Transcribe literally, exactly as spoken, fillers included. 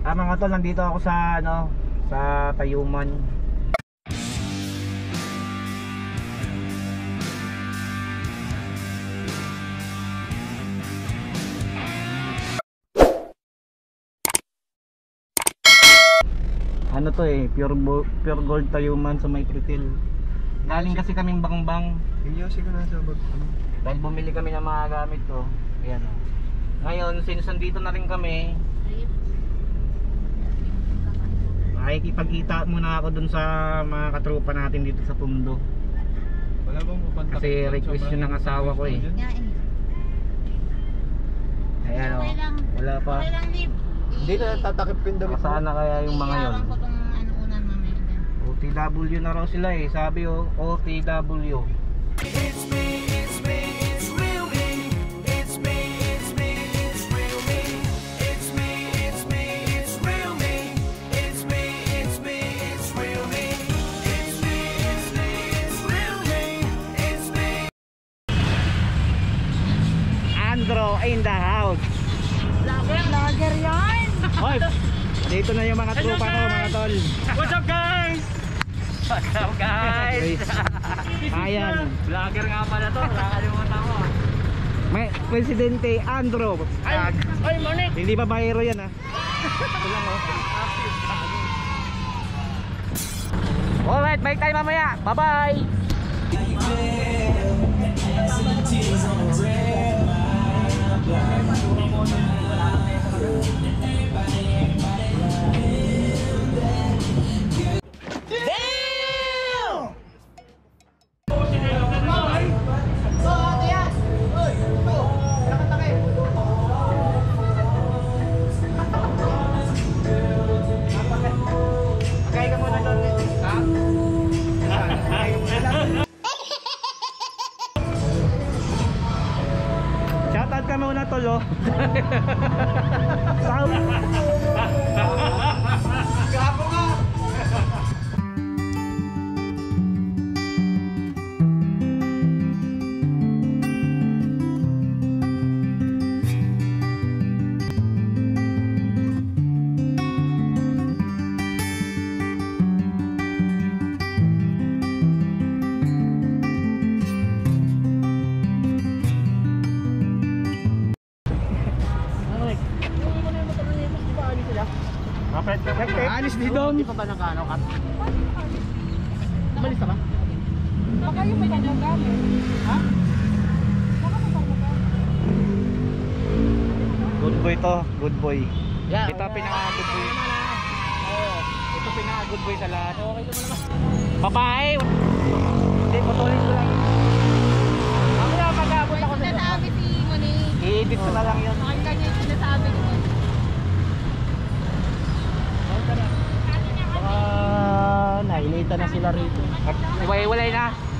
Ah mga tol, nandito ako sa ano, sa Tayuman. Ano to eh, pure, pure gold Tayuman sa may Pritil. Galing kasi kaming bangbang. Yosi ko na sa bag. Dahil bumili kami ng mga gamit ko. Ayan o. Ngayon, since nandito na rin kami, makikipagkita muna ako dun sa mga katropa natin dito sa Tondo. Wala bang pupunta? Kasi request yun ng asawa ko eh. Ayan o. Wala pa. Hindi na tatakip yung damit. Saan na kaya yung mga yun? O T W na raw sila eh. Sabi o, O T W. It's me, it's me, it's real me. It's me, it's me, it's real me. It's me, it's me, it's real me. It's me, it's me, it's real me. It's me, it's me, it's real me. It's me. Andro in the house. Vlogger yan! Hoy, dito na yung mga tropa ko, mga tol. What's up guys? What's up guys? Ayan. Vlogger nga pala to, nakakalimutan ko. May Presidente Andro. Ay, ay Monik! Hindi ba bayero yan ha? Ito lang oh. Alright, balik tayo mamaya. Bye bye. Shoutout ka muna tol oh. Gapo nga! Anis di doon. Hindi pa ba nag-ano kat? Umalis na ba? Baka yung may kanyang gamit. Ha? Baka may kanyang gamit. Good boy to, good boy. Yeah. Ito pinaka good boy. Oo. Ito pinaka good boy sa lahat. Okay naman naman. Babae. Hindi, patuloy ko lang. Ako na mag-abot ako sa inyo. Sinasabi si Monique. I-edit ko na lang yun. Bakit kanya yung sinasabi ko? Baka nailita na sila rito. Iwalay na.